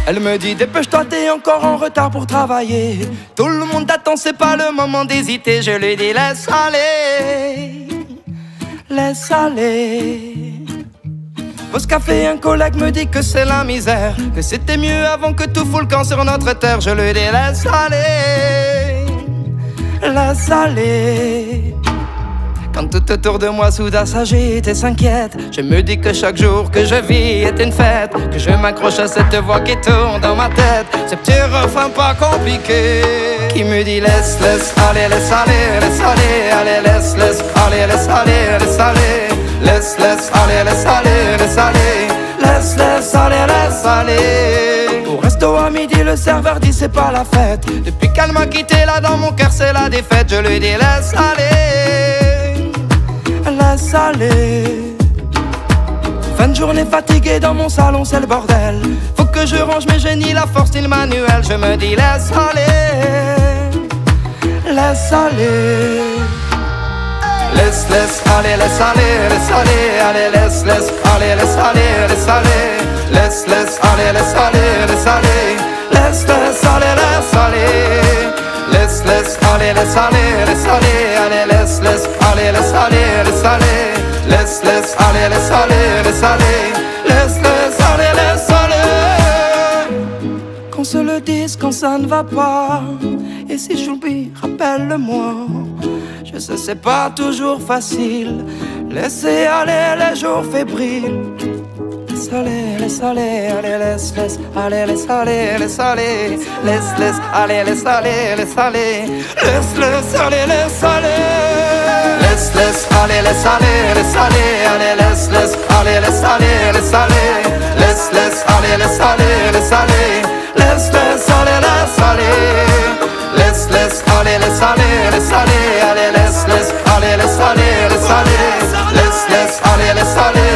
Elle me dit dépêche-toi, t'es encore en retard pour travailler. Tout le monde t'attend, c'est pas le moment d'hésiter. Je lui dis laisse aller, laisse aller. Pause café, un collègue me dit que c'est la misère, que c'était mieux avant que tout fout le camp sur notre terre. Je lui dis laisse aller, laisse aller. Quand tout autour de moi soudain s'agite et s'inquiète, je me dis que chaque jour que je vis est une fête, que je m'accroche à cette voix qui tourne dans ma tête, ce petit refrain pas compliqué qui me dit laisse, laisse aller, laisse aller, laisse aller, allez, laisse, laisse aller, laisse aller, laisse aller, laisse, laisse aller, laisse aller, laisse aller, laisse, laisse aller, laisse aller. Au resto à midi, le serveur dit c'est pas la fête. Depuis qu'elle m'a quitté, là dans mon cœur c'est la défaite. Je lui dis laisse aller, laisse aller. Fin de journée fatiguée dans mon salon, c'est le bordel. Faut que je range mes génies, la force et le manuel. Je me dis laisse aller, laisse aller. Laisse, laisse aller, laisse aller, laisse aller, allez, laisse, laisse aller, laisse aller, laisse aller. Laisse, laisse aller, laisse aller, laisse aller. Laisse, laisse aller, laisse aller. Laisse, laisse aller, laisse aller, laisse aller, allez, laisse, laisse aller, laisse aller, laisse aller. Laisse, laisse aller, laisse aller, laisse aller. Laisse, laisse aller, laisse aller. Qu'on se le dise quand ça ne va pas, et si j'oublie, rappelle-le-moi. Je sais c'est pas toujours facile, laisser aller les jours fébriles. Laisse aller, laisse aller, allez, laisse, laisse aller, laisse aller, laisse aller. Laisse, laisse aller, laisse aller, laisse aller. Laisse, laisse aller, laisse aller. Laisse, laisse aller, laisse aller, laisse aller, allez, laisse, laisse aller, laisse aller, laisse aller. Laisse, laisse aller, laisse aller, laisse aller. Laisse, laisse aller, laisse aller. Laisse, laisse aller, laisse aller, laisse aller, allez, laisse, laisse aller, laisse aller, laisse aller. Laisse, laisse aller, laisse aller.